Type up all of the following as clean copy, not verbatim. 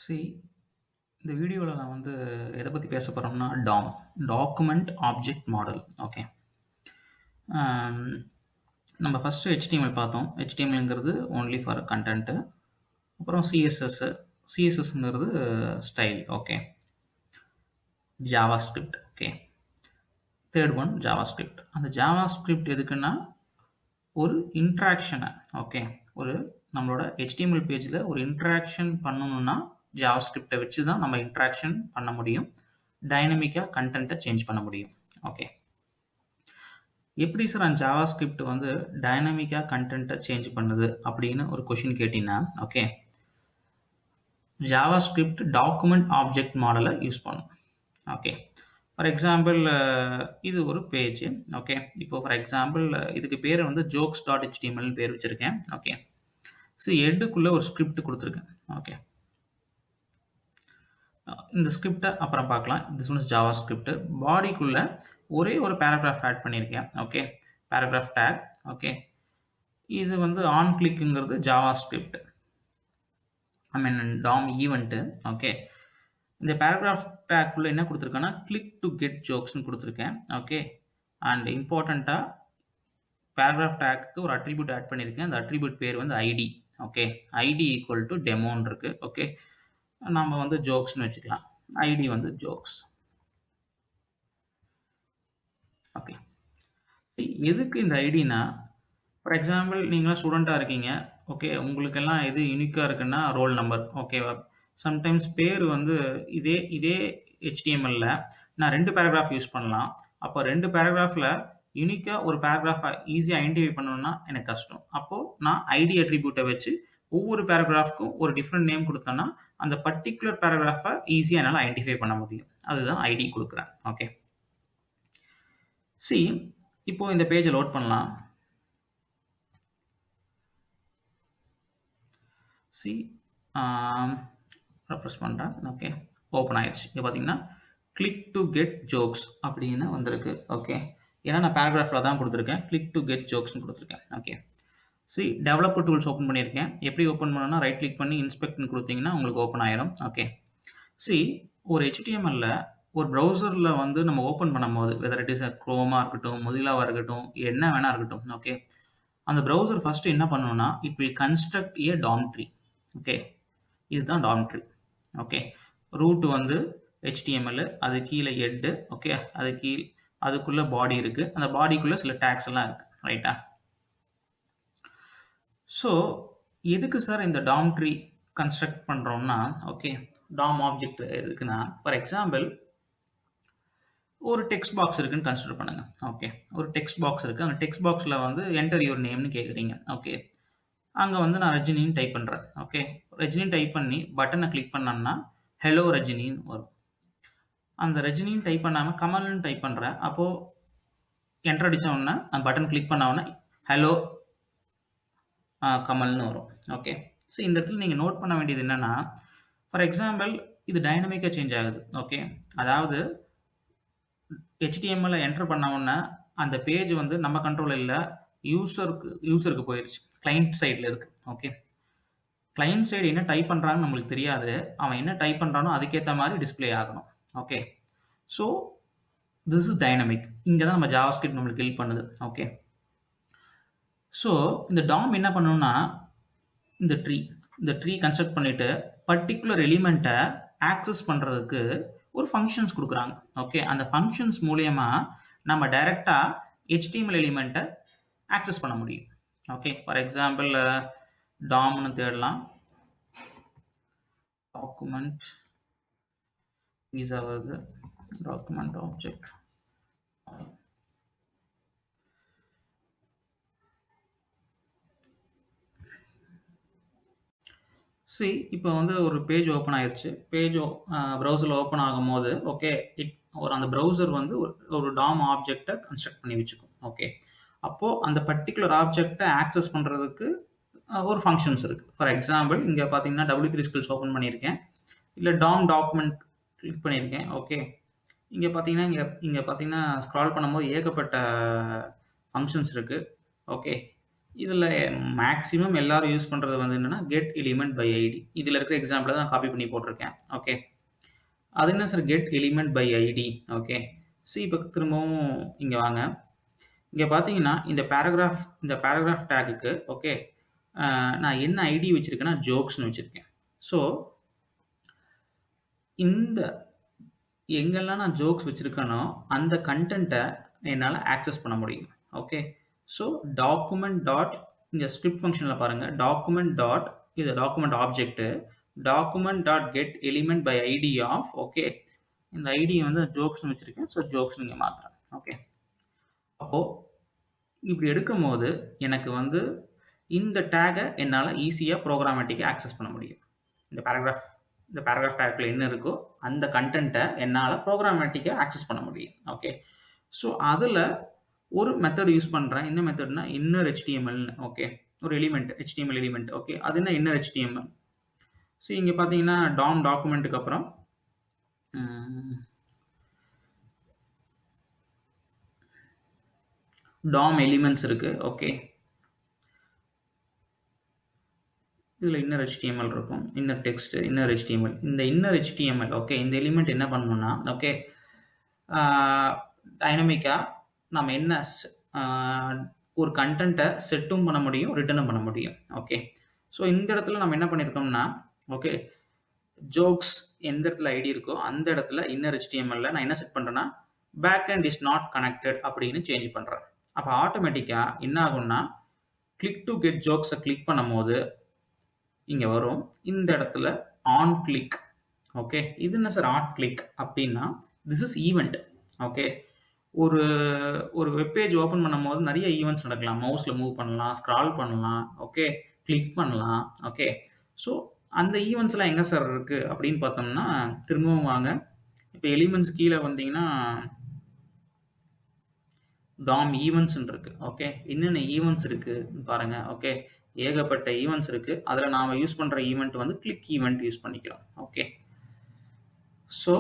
See, இந்த வீடியோல நான் வந்து எத பத்தி பேச போறோம்னா, document object model. Okay. Um நம்ம ஃபர்ஸ்ட் HTML பார்த்தோம். HTMLங்கிறது ஒன்லி ஃபார் கன்டென்ட். அப்புறம் CSSங்கிறது style. Okay. JavaScript. Okay. Third one JavaScript. அந்த ஜாவாஸ்கிரிப்ட் எதுக்குன்னா, ஒரு இன்டராக்ஷன ஓகே. ஒரு நம்மளோட HTML பேஜ்ல ஒரு இன்டராக்ஷன் பண்ணணும்னா, ஜாவாஸ்கிரிப்ட்ட வச்சு தான் நம்ம இன்டராக்ஷன் பண்ண முடியும். டைனமிக்கா கன்டென்ட்ட சேஞ்ச் பண்ண முடியும். ஓகே. எப்படி சார் அந்த ஜாவாஸ்கிரிப்ட் வந்து டைனமிக்கா கன்டென்ட்ட சேஞ்ச் பண்ணுது அப்படின்னு ஒரு கொஸ்டின் கேட்டீங்கன்னா, ஓகே. ஜாவாஸ்கிரிப்ட் டாக்குமெண்ட் ஆப்ஜெக்ட் மாடல யூஸ் பண்ணும். ஓகே. ஃபார் எக்ஸாம்பிள் இது ஒரு பேஜ். ஓகே. இப்போ ஃபார் எக்ஸாம்பிள் இதுக்கு பேரு வந்து jokes.htmlன்னு பேர் வச்சிருக்கேன். ஓகே. ஹெட்டுக்குள்ள ஒரு ஸ்கிரிப்ட் குடுத்துருக்கேன். ஓகே. இந்த ஸ்கிரிப்ட அப்புறம் பார்க்கலாம். This one is JavaScript. பாடிக்குள்ள ஒரே ஒரு பேராகிராஃப் ஆட் பண்ணியிருக்கேன். ஓகே. Paragraph tag. ஓகே. இது வந்து ஆன் கிளிக்ங்கிறது ஜாவாஸ்கிரிப்ட். DOM event. ஓகே. இந்த பேராகிராஃப் டாக்குள்ள என்ன குடுத்துருக்கேன்னா, கிளிக் டு கெட் ஜோக்ஸ்னு குடுத்துருக்கேன். ஓகே. அண்ட் இம்பார்ட்டன்ட்டா பேராகிராஃப் டாக்க்கு ஒரு அட்ரிபியூட் ஆட் பண்ணியிருக்கேன். அந்த அட்ரிபியூட் பேர் வந்து ID. Okay. ID equal to டெமோன்னு இருக்கு. ஓகே. நம்ம வந்து ஜோக்ஸ்னு வச்சுக்கலாம். ஐடி வந்து ஜோக்ஸ். ஓகே. எதுக்கு இந்த ஐடினா, ஃபார் எக்ஸாம்பிள் நீங்களாம் ஸ்டூடெண்ட்டா இருக்கீங்க. ஓகே. உங்களுக்கெல்லாம் எது யூனிக்கா இருக்குன்னா ரோல் நம்பர். ஓகேவா? சம்டைம்ஸ் பேர் வந்து இதே HTMLல நான் 2 பேராகிராஃப் யூஸ் பண்ணலாம். அப்போ 2 பேராகிராஃப்ல யூனிக்கா ஒரு பேராகிராஃப ஈஸியா ஐடென்டிஃபை பண்ணணும்னா எனக்கு கஷ்டம். அப்போ நான் ஐடி அட்ரிபியூட்ட வச்சு ஒவ்வொரு பேராகிராஃப்க்கும் ஒரு டிஃபரெண்ட் நேம் குடுத்தேன்னா, அந்த பர்ட்டிகுலர் பேராகிராஃப ஈஸியா என்னால ஐடென்டிஃபை பண்ண முடியும். அதுதான் ஐடி குடுக்குறேன். ஓகே. இப்போ இந்த பேஜ லோட் பண்ணலாம். ரெஃப்ரெஷ் பண்றேன். ஓகே. ஓப்பன் ஆயிடுச்சு. இங்க பார்த்தீங்கன்னா, கிளிக் டு கெட் ஜோக்ஸ் அப்படின்னு வந்திருக்கு. ஓகே. ஏன்னா நான் பேராகிராஃப்ல தான் குடுத்துருக்கேன். கிளிக் டு கெட் ஜோக்ஸ்னு குடுத்துருக்கேன். ஓகே. டெவலப்பர் டூல்ஸ் ஓப்பன் பண்ணியிருக்கேன். எப்படி ஓப்பன் பண்ணணும்னா, ரைட் கிளிக் பண்ணி இன்ஸ்பெக்ட்ன்னு குடுத்தீங்கன்னா உங்களுக்கு ஓப்பன் ஆயிரும். ஓகே. ஒரு HTMLல ஒரு ப்ரௌசர்ல வந்து நம்ம ஓப்பன் பண்ணும்போது, வெதர் இட் இஸ் குரோமா இருக்கட்டும், மொசில்லாவா இருக்கட்டும், என்ன வேணா இருக்கட்டும். ஓகே. அந்த ப்ரௌசர் ஃபர்ஸ்ட் என்ன பண்ணணும்னா, it will construct a DOM tree. Okay. இதுதான் DOM ட்ரீ. ஓகே. ரூட் வந்து HTML, அது கீழ ஹெட். ஓகே. அதுக்குள்ள பாடி இருக்கு. அந்த பாடிக்குள்ள சில டாக்ஸ் எல்லாம் இருக்கு. ரைட்டா? எதுக்கு சார் இந்த DOM ட்ரீ கன்ஸ்ட்ரக்ட் பண்றோம்னா, ஓகே. DOM ஆப்ஜெக்ட் எதுக்குன்னா, ஃபார் எக்ஸாம்பிள் ஒரு டெக்ஸ்ட் பாக்ஸ் இருக்குன்னு கன்சிடர் பண்ணுங்க. ஓகே. ஒரு டெக்ஸ்ட் பாக்ஸ் இருக்கு. அந்த டெக்ஸ்ட் பாக்ஸ்ல வந்து என்டர் யுவர் நேம்னு கேக்குறீங்க. ஓகே. அங்க வந்து நான் ரஜினின்னு டைப் பண்றேன். ஓகே. ரஜினின்னு டைப் பண்ணி பட்டனை கிளிக் பண்ணேன்னா, ஹலோ ரஜினின்னு வரும். அந்த ரஜினின்னு டைப் பண்ணாம கமல்னு டைப் பண்றேன். அப்போ என்டர் அடிச்ச உடனே அந்த பட்டன் கிளிக் பண்ண உடனே ஹலோ கமல்னு வரும். ஓகே. இந்த இடத்துல நீங்க நோட் பண்ண வேண்டியது என்னன்னா, ஃபார் எக்ஸாம்பிள் இது டைனமிக்கா சேஞ்ச் ஆகுது. ஓகே. அதாவது HTML என்டர் பண்ண உடனே அந்த பேஜ் வந்து நம்ம கண்ட்ரோல்ல இல்ல, யூசருக்கு போயிருச்சு. கிளையன்ட் சைடுல இருக்கு. ஓகே. கிளையன்ட் சைடு என்ன டைப் பண்றாங்கன்னு நம்மளுக்கு தெரியாது. அவன் என்ன டைப் பண்றானோ அதுக்கேத்த மாதிரி டிஸ்ப்ளே ஆகணும். ஓகே. This is dynamic. இங்க தான் நம்ம ஜாவாஸ்கிரிப்ட் நம்மளுக்கு ஹெல்ப் பண்ணுது. ஓகே. இந்த DOM என்ன பண்ணணும்னா, இந்த ட்ரீ கன்ஸ்ட்ரக்ட் பண்ணிட்டு பர்ட்டிகுலர் எலிமெண்ட்டை ஆக்சஸ் பண்றதுக்கு ஒரு ஃபங்க்ஷன்ஸ் கொடுக்குறாங்க. ஓகே. அந்த ஃபங்க்ஷன்ஸ் மூலியமா நம்ம டைரக்டா HTML எலிமெண்ட்டை ஆக்சஸ் பண்ண முடியும். ஓகே. ஃபார் எக்ஸாம்பிள் DOMனு தேடலாம். டாக்குமெண்ட் பீஸா வருது. Document object. இப்போ வந்து ஒரு பேஜ் ஓப்பன் ஆயிருச்சு. ப்ரௌசர்ல ஓப்பன் ஆகும்போது ஓகே, அந்த ப்ரௌசர் வந்து ஒரு DOM ஆப்ஜெக்ட்டை கன்ஸ்ட்ரக்ட் பண்ணி வச்சுக்கும். ஓகே. அப்போ அந்த பர்ட்டிகுலர் ஆப்ஜெக்ட்டை ஆக்சஸ் பண்றதுக்கு ஒரு ஃபங்க்ஷன்ஸ் இருக்கு. ஃபார் எக்ஸாம்பிள் இங்க பாத்தீங்கன்னா W3 ஸ்கில்ஸ் ஓப்பன் பண்ணியிருக்கேன். இல்ல DOM டாக்குமெண்ட் கிளிக் பண்ணியிருக்கேன். ஓகே. இங்க பாத்தீங்கன்னா ஸ்க்ரால் பண்ணும்போது ஏகப்பட்ட ஃபங்க்ஷன்ஸ் இருக்கு. ஓகே. இதில் மேக்ஸிமம் எல்லாரும் யூஸ் பண்ணுறது வந்து என்னென்னா கெட் எலிமெண்ட் பை ஐடி. இதில் இருக்கிற எக்ஸாம்பிளை தான் காப்பி பண்ணி போட்டிருக்கேன். ஓகே, அது என்ன sir get element by ID? Okay, இப்போ திரும்பவும் இங்கே வாங்க. இங்கே பார்த்தீங்கன்னா இந்த பேராகிராஃப் டேக்குக்கு ஓகே நான் என்ன ஐடி வச்சுருக்கேன்னா ஜோக்ஸ்னு வச்சுருக்கேன். ஸோ இந்த எங்கெல்லாம் நான் ஜோக்ஸ் வச்சுருக்கேனோ அந்த கண்டென்ட்டை என்னால் ஆக்சஸ் பண்ண முடியும். ஓகே, ஸோ டாக்குமெண்ட் டாட் இந்த ஸ்கிரிப்ட் ஃபங்க்ஷனில் பாருங்கள், டாக்குமெண்ட் டாட் இது document object, document dot get element by ID of okay இந்த ஐடியை வந்து ஜோக்ஸ்னு வச்சுருக்கேன். ஸோ ஜோக்ஸ் நீங்கள் மாற்றுறேன். ஓகே, அப்போது இப்படி எடுக்கும் போது எனக்கு வந்து இந்த டேகை என்னால் ஈஸியாக ப்ரோக்ராமேட்டிக்காக ஆக்சஸ் பண்ண முடியும். இந்த பேராகிராஃப் டேக்கில் என்ன இருக்கோ அந்த கண்டென்ட்டை என்னால் ப்ரோக்ராமேட்டிக்காக ஆக்சஸ் பண்ண முடியும். ஓகே, ஸோ அதில் ஒரு மெத்தட் யூஸ் பண்ணுறேன். என்ன மெத்தட்னா இன்னர் HTMLனு. ஓகே, ஒரு எலிமெண்ட் HTML எலிமெண்ட். ஓகே, அது என்ன இன்னர் HTML? ஸோ இங்கே பார்த்தீங்கன்னா டாக்குமெண்ட்டுக்கு அப்புறம் DOM எலிமெண்ட்ஸ் இருக்குது. ஓகே, இதில் இன்னர் HTML இருக்கும், இன்னர் டெக்ஸ்ட், இன்னர் HTML. இந்த இன்னர் HTML ஓகே இந்த எலிமெண்ட் என்ன பண்ணணும்னா ஓகே டைனமிக்காக நம்ம என்ன ஒரு கண்டென்ட்டை செட்டும் பண்ண முடியும், ரிட்டர்னும் பண்ண முடியும். ஓகே, ஸோ இந்த இடத்துல நம்ம என்ன பண்ணியிருக்கோம்னா ஓகே ஜோக்ஸ் எந்த இடத்துல ஐடி இருக்கோ அந்த இடத்துல இன்னர் HTMLல நான் என்ன செட் பண்ணுறேன்னா பேக்எண்ட் இஸ் நாட் கனெக்டட் அப்படின்னு சேஞ்ச் பண்ணுறேன். அப்போ ஆட்டோமேட்டிக்காக என்ன ஆகும்னா கிளிக் டு கெட் ஜோக்ஸை கிளிக் பண்ணும் போது இங்கே வரும் இந்த இடத்துல ஆன் கிளிக். ஓகே, இது என்ன சார் ஆன் கிளிக் அப்படின்னா திஸ் இஸ் ஈவெண்ட். ஓகே, ஒரு வெப்பேஜ் ஓப்பன் பண்ணும் போது நிறைய ஈவெண்ட்ஸ் நடக்கலாம். மவுஸில் மூவ் பண்ணலாம், ஸ்க்ரால் பண்ணலாம், ஓகே கிளிக் பண்ணலாம். ஓகே, ஸோ அந்த ஈவெண்ட்ஸ்லாம் எங்கே சார் இருக்குது அப்படின்னு பார்த்தோம்னா திரும்பவும் வாங்க. இப்போ எலிமெண்ட்ஸ் கீழே வந்தீங்கன்னா DOM ஈவெண்ட்ஸ்ன்னு இருக்குது. ஓகே, என்னென்ன ஈவெண்ட்ஸ் இருக்குது பாருங்கள். ஓகே, ஏகப்பட்ட ஈவெண்ட்ஸ் இருக்குது. அதில் நாம் யூஸ் பண்ணுற ஈவெண்ட் வந்து கிளிக் ஈவெண்ட் யூஸ் பண்ணிக்கிறோம். ஓகே, ஸோ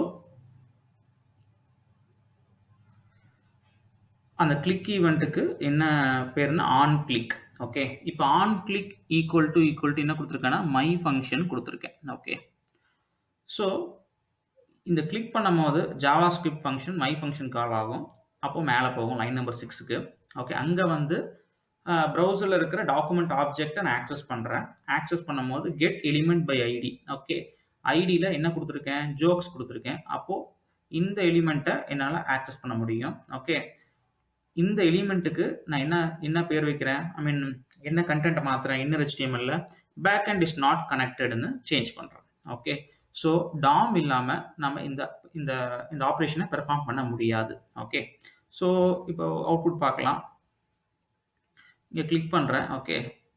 அந்த கிளிக் ஈவெண்ட்டுக்கு என்ன பேருன்னா ஆன் கிளிக். ஓகே, இப்போ ஆன் கிளிக் ஈக்குவல் டு என்ன கொடுத்துருக்கேன்னா மை ஃபங்க்ஷன் கொடுத்துருக்கேன். ஓகே, ஸோ இந்த கிளிக் பண்ணும் போது JavaScript function my function call ஆகும். அப்போது மேலே போகும் லைன் நம்பர் 6க்கு. ஓகே, அங்கே வந்து ப்ரௌசரில் இருக்கிற டாக்குமெண்ட் ஆப்ஜெக்டை நான் ஆக்சஸ் பண்ணுறேன். ஆக்சஸ் பண்ணும் போது get element by ID. Okay, ஐடியில் என்ன கொடுத்துருக்கேன் ஜோக்ஸ் கொடுத்துருக்கேன். அப்போது இந்த எலிமெண்ட்டை என்னால் ஆக்சஸ் பண்ண முடியும். ஓகே, இந்த எலிமெண்ட்டுக்கு நான் என்ன பேர் வைக்கிறேன், ஐ மீன் என்ன கண்டென்ட்டை மாற்றுறேன் இன்னர் HTMLல பேக்எண்ட் இஸ் நாட் கனெக்டட்னு சேஞ்ச் பண்ணுறேன். ஓகே, ஸோ DOM இல்லாமல் நம்ம இந்த ஆப்ரேஷனை பெர்ஃபார்ம் பண்ண முடியாது. ஓகே, ஸோ இப்போ அவுட்புட் பார்க்கலாம். இங்கே கிளிக் பண்ணுறேன். ஓகே,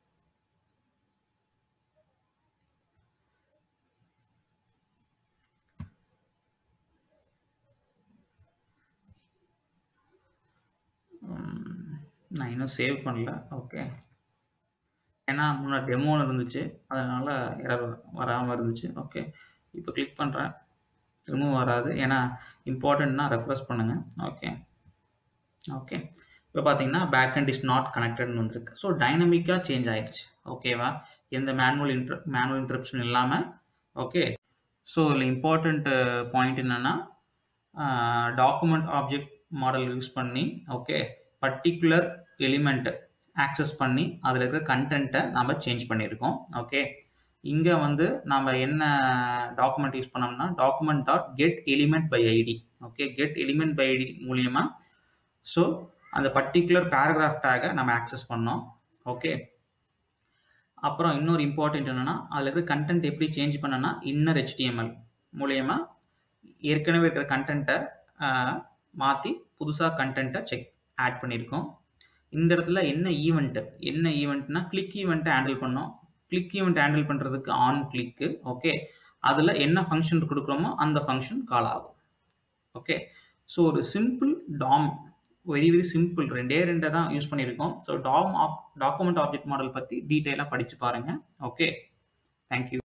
நான் இன்னும் சேவ் பண்ணல. ஓகே, ஏன்னா முன்னாடி டெமோன்னு இருந்துச்சு, அதனால் எரர் வராமல் இருந்துச்சு. ஓகே, இப்போ கிளிக் பண்ணுறேன், திரும்பவும் வராது. ஏன்னா இம்பார்ட்டன்ட்னா ரெஃப்ரெஷ் பண்ணுங்கள். ஓகே ஓகே, இப்போ பார்த்தீங்கன்னா பேக்எண்ட் இஸ் நாட் கனெக்டட்னு வந்திருக்கு. ஸோ டைனமிக்காக சேஞ்ச் ஆயிடுச்சு. ஓகேவா, எந்த மேனுவல் இன்டரப்ஷன் இல்லாமல். ஓகே, ஸோ இதில் இம்பார்ட்டண்ட் பாயிண்ட் என்னென்னா டாக்குமெண்ட் ஆப்ஜெக்ட் மாடல் யூஸ் பண்ணி ஓகே பர்டிகுலர் எலிமெண்ட் ஆக்சஸ் பண்ணி அதில் இருக்கிற கண்டென்ட்டை நம்ம சேஞ்ச் பண்ணியிருக்கோம். ஓகே, இங்கே வந்து நம்ம என்ன டாக்குமெண்ட் யூஸ் பண்ணோம்னா document dot get element by ID. Okay, get element by ID மூலியமா ஸோ அந்த பர்டிகுலர் பேராகிராஃப் டேகை நம்ம ஆக்சஸ் பண்ணோம். ஓகே, அப்புறம் இன்னொரு இம்பார்ட்டன்ட் என்னென்னா அதில் இருக்கிற கண்டென்ட் எப்படி சேஞ்ச் பண்ணனா இன்னர் HTML மூலயமா ஏற்கனவே இருக்கிற கண்டென்ட்டை மாற்றி புதுசாக கண்டென்ட்டை ஆட் பண்ணியிருக்கோம். இந்த இடத்துல என்ன ஈவெண்ட்னா கிளிக் ஈவெண்ட்டை ஹேண்டில் பண்ணோம். கிளிக் ஈவெண்ட் ஹேண்டில் பண்ணுறதுக்கு ஆன் கிளிக்கு. ஓகே, அதில் என்ன ஃபங்க்ஷன் கொடுக்குறோமோ அந்த ஃபங்க்ஷன் கால் ஆகும். ஓகே, ஸோ ஒரு சிம்பிள் DOM வெரி சிம்பிள் ரெண்டை தான் யூஸ் பண்ணியிருக்கோம். ஸோ டாக்குமெண்ட் ஆப்ஜெக்ட் மாடல் பற்றி டீட்டெயிலாக படித்து பாருங்கள். Okay, thank you.